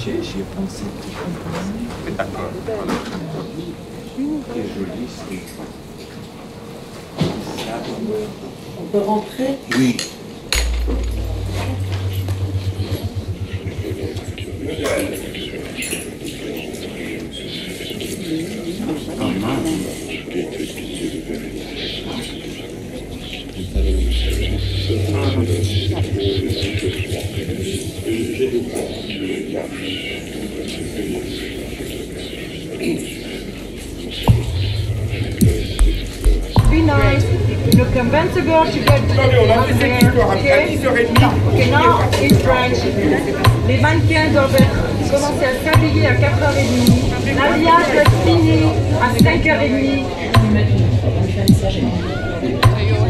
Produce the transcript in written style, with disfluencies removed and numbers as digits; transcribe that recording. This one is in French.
J'ai pensé que tu comprenais. D'accord. Quelle jolie, c'est. On peut rentrer? Oui. Be nice. You convince the girl to get up there, okay? Okay, now in French. Les mannequins doivent commencer à s'habiller à 4h30. L'habillage doit être fini à 5h30.